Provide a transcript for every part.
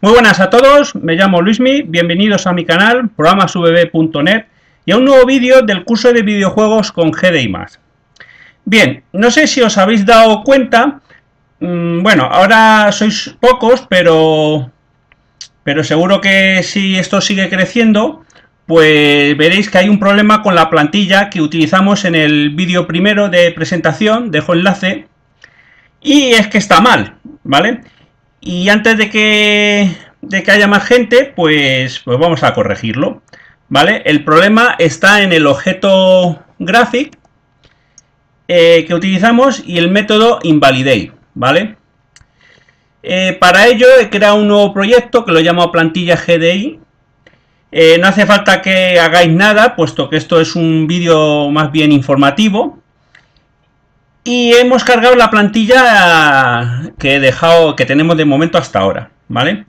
Muy buenas a todos, me llamo Luismi, bienvenidos a mi canal, programasvb.net y a un nuevo vídeo del curso de videojuegos con GDI+. Bien, no sé si os habéis dado cuenta, bueno, ahora sois pocos, pero seguro que si esto sigue creciendo, pues veréis que hay un problema con la plantilla que utilizamos en el vídeo primero de presentación, dejo enlace, y es que está mal, ¿vale? Y antes de que haya más gente, pues vamos a corregirlo, ¿vale? El problema está en el objeto graphic que utilizamos y el método invalidate, ¿vale? Para ello he creado un nuevo proyecto que lo llamo plantilla GDI. No hace falta que hagáis nada, puesto que esto es un vídeo más bien informativo. Y hemos cargado la plantilla que he dejado, que tenemos de momento hasta ahora, ¿vale?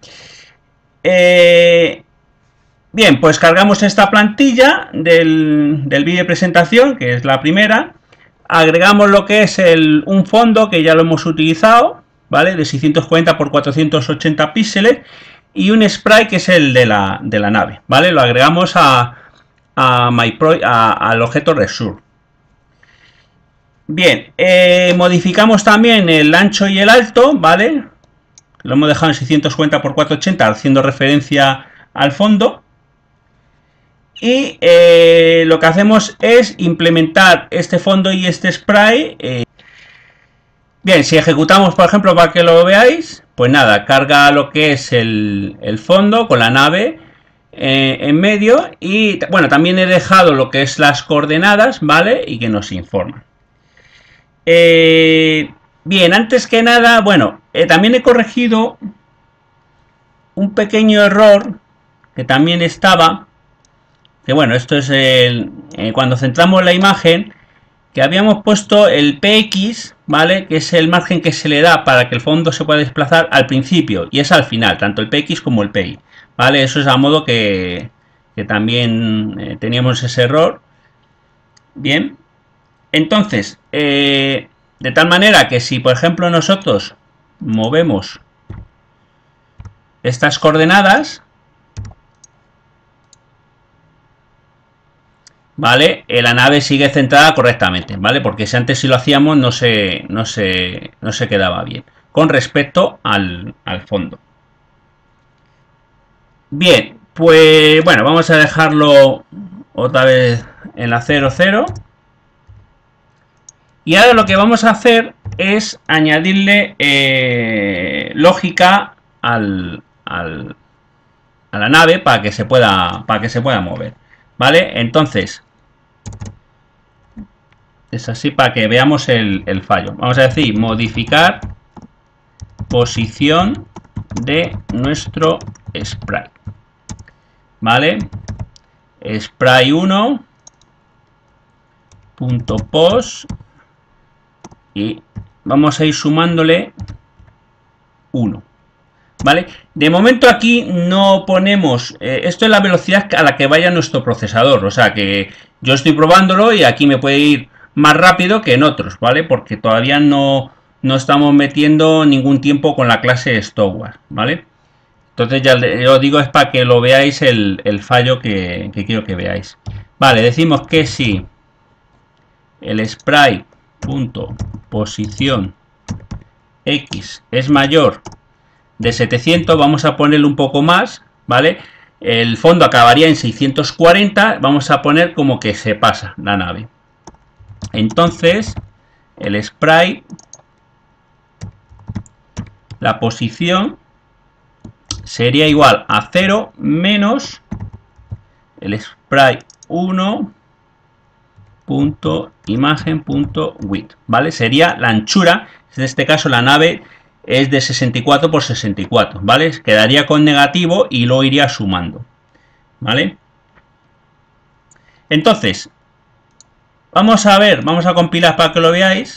Bien, pues cargamos esta plantilla del vídeo de presentación, que es la primera. Agregamos lo que es un fondo que ya lo hemos utilizado, ¿vale? De 640 x 480 píxeles. Y un sprite que es el de la nave, ¿vale? Lo agregamos al objeto Resource. Bien, modificamos también el ancho y el alto, ¿vale? Lo hemos dejado en 640 x 480 haciendo referencia al fondo. Y lo que hacemos es implementar este fondo y este sprite. Bien, si ejecutamos, por ejemplo, para que lo veáis, pues nada, carga lo que es el fondo con la nave en medio. Y bueno, también he dejado lo que es las coordenadas, ¿vale? Y que nos informan. Bien, antes que nada, bueno, también he corregido un pequeño error que también estaba, que bueno, esto es cuando centramos la imagen, que habíamos puesto el PX, ¿vale? Que es el margen que se le da para que el fondo se pueda desplazar al principio, y es al final, tanto el PX como el PI, ¿vale? Eso es a modo que también teníamos ese error. Bien. Entonces, de tal manera que si, por ejemplo, nosotros movemos estas coordenadas, ¿vale? La nave sigue centrada correctamente, ¿vale? Porque si antes si lo hacíamos no se quedaba bien con respecto al fondo. Bien, pues bueno, vamos a dejarlo otra vez en la 00. Y ahora lo que vamos a hacer es añadirle lógica a la nave para que se pueda mover, ¿vale? Entonces es así para que veamos el fallo. Vamos a decir modificar posición de nuestro sprite, ¿vale? Sprite 1 .pos y vamos a ir sumándole 1, ¿vale? De momento aquí no ponemos, esto es la velocidad a la que vaya nuestro procesador, o sea que yo estoy probándolo y aquí me puede ir más rápido que en otros, ¿vale? Porque todavía no estamos metiendo ningún tiempo con la clase Stoward, ¿vale? Entonces ya os digo, es para que lo veáis el fallo que quiero que veáis. Vale, decimos que si el sprite posición X es mayor de 700, vamos a ponerle un poco más, ¿vale? El fondo acabaría en 640, vamos a poner como que se pasa la nave. Entonces, el sprite, la posición sería igual a 0 menos el sprite 1 .imagen.width, ¿vale? Sería la anchura, en este caso la nave es de 64 por 64, ¿vale? Quedaría con negativo y lo iría sumando, ¿vale? Entonces, vamos a ver, vamos a compilar para que lo veáis.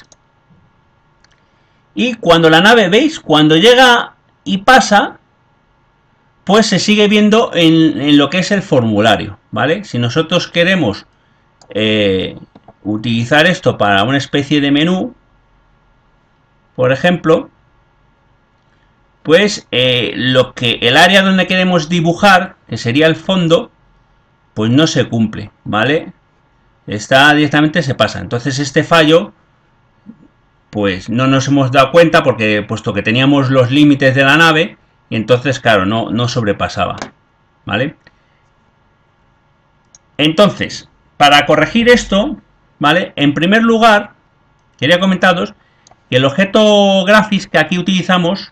Y cuando la nave, ¿veis? Cuando llega y pasa, pues se sigue viendo en lo que es el formulario, ¿vale? Si nosotros queremos utilizar esto para una especie de menú, por ejemplo, pues el área donde queremos dibujar, que sería el fondo, pues no se cumple, ¿vale? Está directamente se pasa. Entonces este fallo, pues no nos hemos dado cuenta porque puesto que teníamos los límites de la nave, y entonces claro, no sobrepasaba, ¿vale? Entonces, para corregir esto, ¿vale? En primer lugar, quería comentaros que el objeto graphics que aquí utilizamos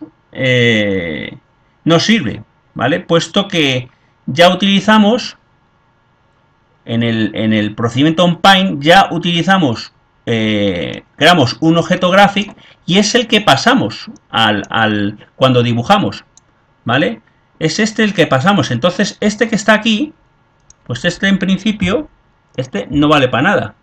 no sirve, ¿vale? Puesto que ya utilizamos en el procedimiento OnPaint, ya utilizamos, creamos un objeto graphic y es el que pasamos cuando dibujamos, ¿vale? Es este el que pasamos. Entonces, este que está aquí, pues este en principio, este no vale para nada,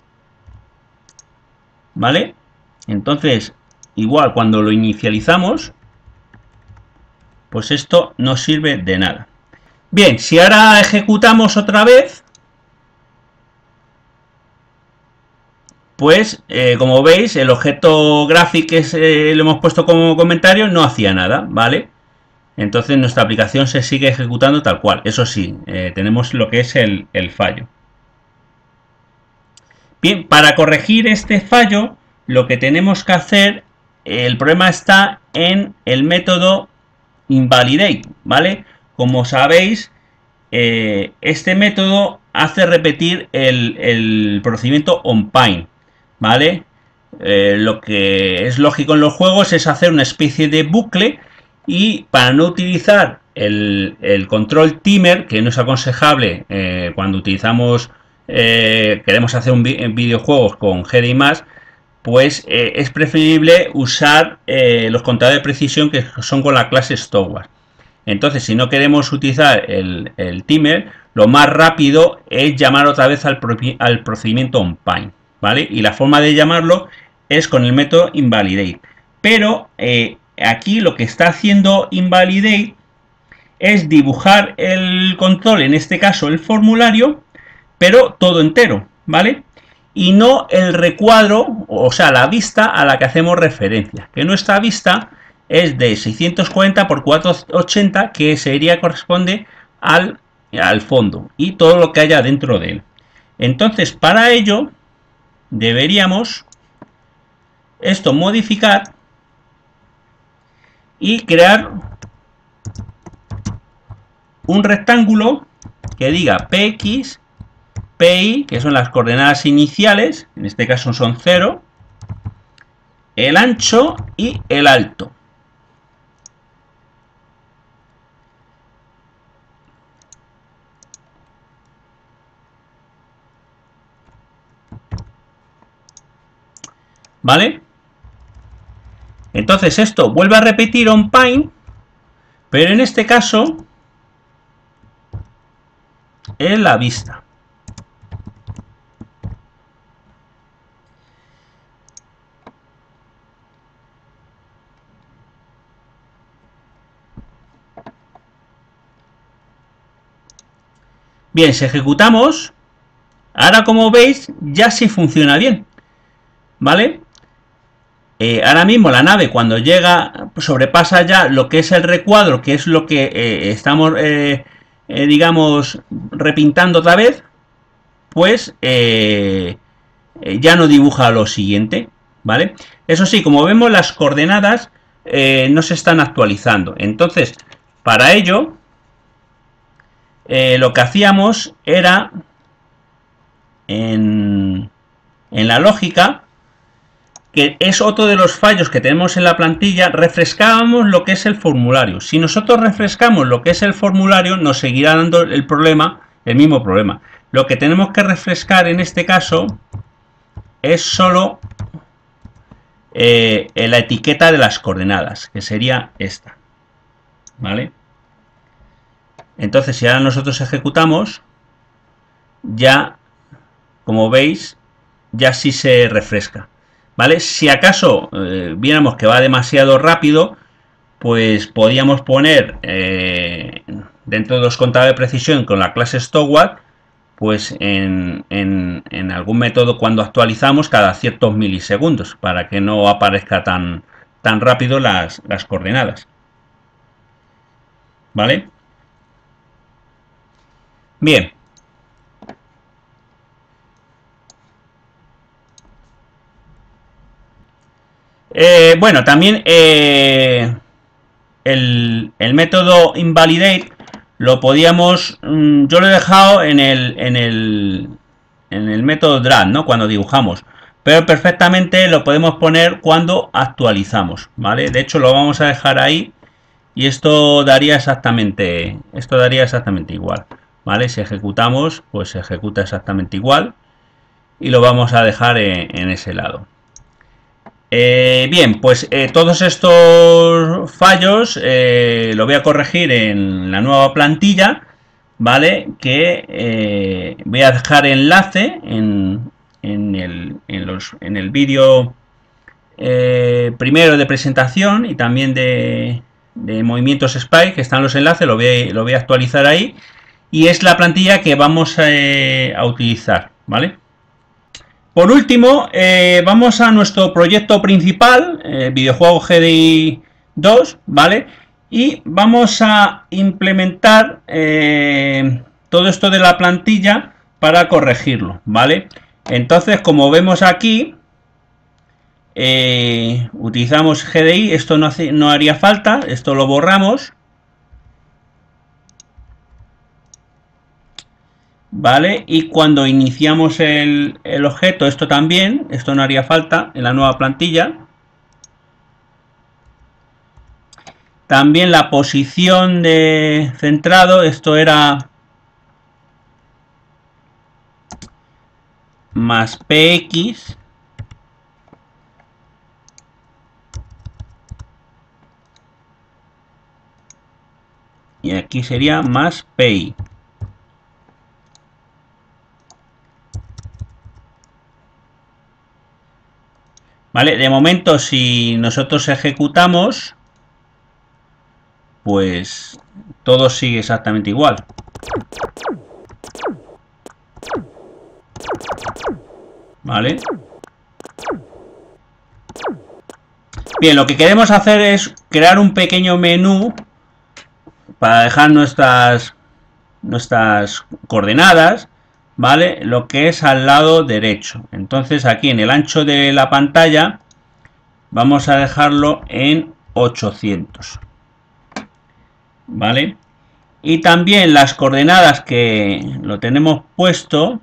¿vale? Entonces, igual cuando lo inicializamos, pues esto no sirve de nada. Bien, si ahora ejecutamos otra vez, pues como veis, el objeto graphic que lo hemos puesto como comentario no hacía nada, ¿vale? Entonces nuestra aplicación se sigue ejecutando tal cual. Eso sí, tenemos lo que es el fallo. Bien, para corregir este fallo, lo que tenemos que hacer, el problema está en el método invalidate, ¿vale? Como sabéis, este método hace repetir el procedimiento OnPaint, ¿vale? Lo que es lógico en los juegos es hacer una especie de bucle, y para no utilizar el control timer, que no es aconsejable cuando utilizamos queremos hacer un videojuegos con GDI+, pues es preferible usar los contadores de precisión que son con la clase Stoward. Entonces, si no queremos utilizar el timer, lo más rápido es llamar otra vez al procedimiento OnPaint, ¿vale? Y la forma de llamarlo es con el método invalidate. Pero aquí lo que está haciendo invalidate es dibujar el control, en este caso el formulario, pero todo entero, ¿vale? Y no el recuadro, o sea, la vista a la que hacemos referencia, que nuestra vista es de 640 por 480, que corresponde al fondo y todo lo que haya dentro de él. Entonces, para ello deberíamos esto modificar y crear un rectángulo que diga px, py, que son las coordenadas iniciales, en este caso son 0, el ancho y el alto. ¿Vale? Entonces esto vuelve a repetir OnPaint, pero en este caso es la vista. Bien, si ejecutamos, ahora como veis ya sí funciona bien, ¿vale? Ahora mismo la nave cuando llega sobrepasa ya lo que es el recuadro, que es lo que estamos digamos repintando otra vez, pues ya no dibuja lo siguiente, ¿vale? Eso sí, como vemos, las coordenadas no se están actualizando. Entonces, para ello lo que hacíamos era en la lógica, que es otro de los fallos que tenemos en la plantilla, refrescábamos lo que es el formulario. Si nosotros refrescamos lo que es el formulario, nos seguirá dando el mismo problema. Lo que tenemos que refrescar en este caso es solo la etiqueta de las coordenadas, que sería esta, ¿vale? Entonces, si ahora nosotros ejecutamos, ya, como veis, ya sí se refresca, ¿vale? Si acaso viéramos que va demasiado rápido, pues podíamos poner dentro de los contadores de precisión con la clase Stoward, pues en algún método cuando actualizamos cada ciertos milisegundos, para que no aparezca tan rápido las coordenadas. ¿vale? Bien. Bueno, también el método invalidate lo podíamos, yo lo he dejado en el método drag, ¿no? Cuando dibujamos, pero perfectamente lo podemos poner cuando actualizamos, ¿vale? De hecho lo vamos a dejar ahí y esto daría exactamente igual, ¿vale? Si ejecutamos, pues se ejecuta exactamente igual y lo vamos a dejar en ese lado. Bien, pues todos estos fallos lo voy a corregir en la nueva plantilla, ¿vale? Que voy a dejar enlace en el vídeo primero de presentación y también de movimientos Spike, que están los enlaces, lo voy a actualizar ahí. Y es la plantilla que vamos a utilizar, ¿vale? Por último, vamos a nuestro proyecto principal, videojuego GDI 2, ¿vale? Y vamos a implementar todo esto de la plantilla para corregirlo, ¿vale? Entonces, como vemos aquí, utilizamos GDI, esto no haría falta, esto lo borramos. ¿Vale? Y cuando iniciamos el objeto, esto también, esto no haría falta en la nueva plantilla. También la posición de centrado, esto era más px. Y aquí sería más pi. Vale, de momento si nosotros ejecutamos, pues todo sigue exactamente igual. Vale. Bien, lo que queremos hacer es crear un pequeño menú para dejar nuestras coordenadas, ¿vale? Lo que es al lado derecho. Entonces aquí en el ancho de la pantalla vamos a dejarlo en 800, ¿vale? Y también las coordenadas que lo tenemos puesto,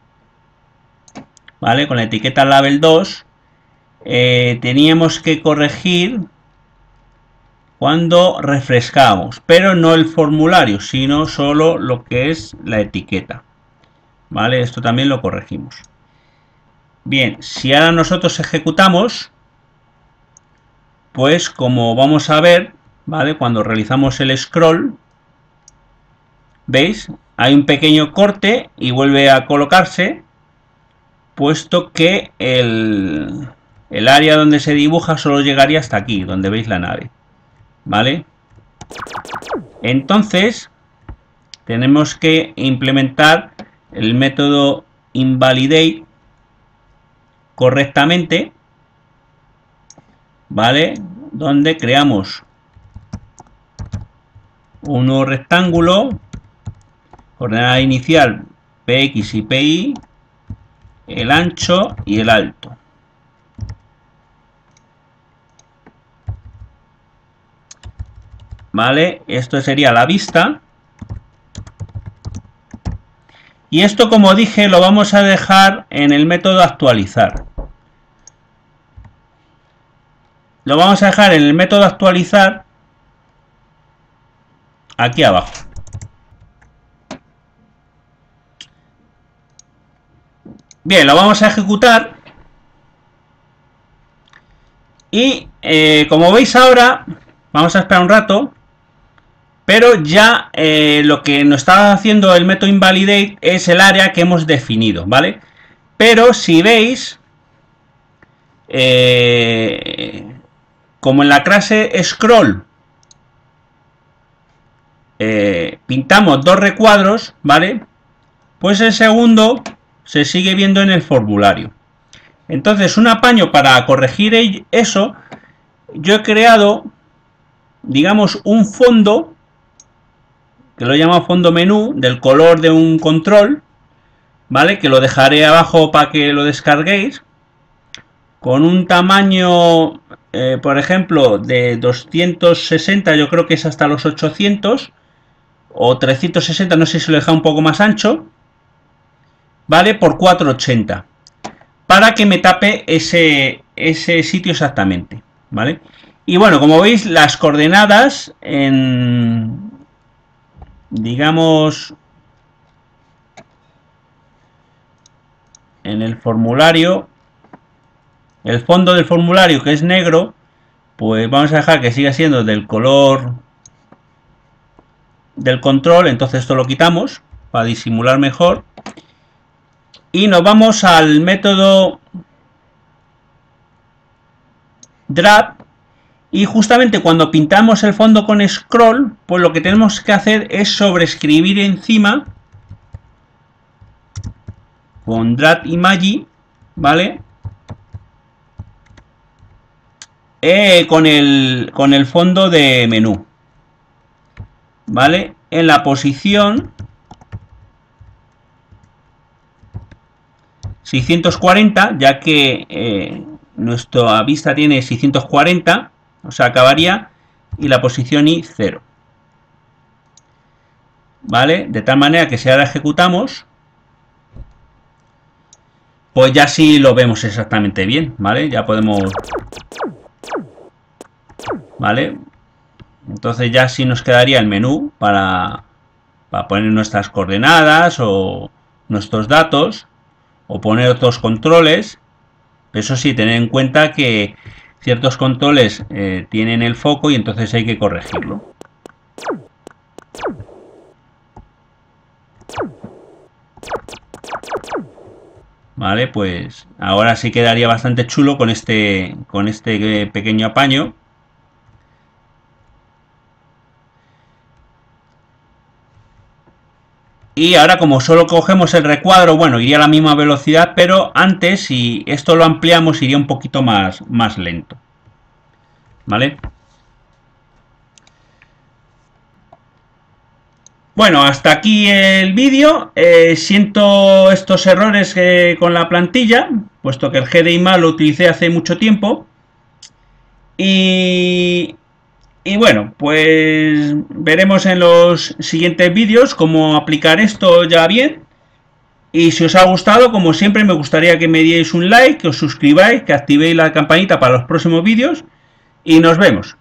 ¿vale? Con la etiqueta label 2, teníamos que corregir cuando refrescamos, pero no el formulario, sino solo lo que es la etiqueta, ¿vale? Esto también lo corregimos. Bien, si ahora nosotros ejecutamos, pues como vamos a ver, ¿vale? Cuando realizamos el scroll, ¿veis? Hay un pequeño corte y vuelve a colocarse, puesto que el área donde se dibuja solo llegaría hasta aquí, donde veis la nave, ¿vale? Entonces tenemos que implementar el método invalidate correctamente, ¿vale? Donde creamos un nuevo rectángulo, coordenada inicial px y pi, el ancho y el alto. ¿Vale? Esto sería la vista. Y esto, como dije, lo vamos a dejar en el método actualizar. Lo vamos a dejar en el método actualizar aquí abajo. Bien, lo vamos a ejecutar. Y como veis ahora, vamos a esperar un rato. Pero ya lo que nos está haciendo el método invalidate es el área que hemos definido, ¿vale? Pero si veis, como en la clase scroll pintamos dos recuadros, ¿vale? Pues el segundo se sigue viendo en el formulario. Entonces, un apaño para corregir eso, yo he creado, digamos, un fondo, que lo he llamado fondo menú, del color de un control, ¿vale? Que lo dejaré abajo para que lo descarguéis. Con un tamaño, por ejemplo, de 260, yo creo que es hasta los 800, o 360, no sé si lo deja un poco más ancho, ¿vale? Por 480, para que me tape ese sitio exactamente, ¿vale? Y bueno, como veis, las coordenadas en, digamos, en el formulario, el fondo del formulario, que es negro, pues vamos a dejar que siga siendo del color del control. Entonces esto lo quitamos para disimular mejor y nos vamos al método drag. Y justamente cuando pintamos el fondo con scroll, pues lo que tenemos que hacer es sobreescribir encima con drag image, ¿vale? Con el fondo de menú, ¿vale? En la posición 640, ya que nuestra vista tiene 640, o sea, acabaría, y la posición y 0, ¿vale? De tal manera que si ahora ejecutamos, pues ya sí lo vemos exactamente bien, ¿vale? Ya podemos, ¿vale? Entonces ya sí nos quedaría el menú para poner nuestras coordenadas o nuestros datos, o poner otros controles. Eso sí, tener en cuenta que ciertos controles tienen el foco y entonces hay que corregirlo. Vale, pues ahora sí quedaría bastante chulo con este pequeño apaño. Y ahora, como solo cogemos el recuadro, bueno, iría a la misma velocidad, pero antes, si esto lo ampliamos, iría un poquito más lento, ¿vale? Bueno, hasta aquí el vídeo. Siento estos errores con la plantilla, puesto que el GDIMA lo utilicé hace mucho tiempo. Y bueno, pues veremos en los siguientes vídeos cómo aplicar esto ya bien. Y si os ha gustado, como siempre, me gustaría que me dierais un like, que os suscribáis, que activéis la campanita para los próximos vídeos. Y nos vemos.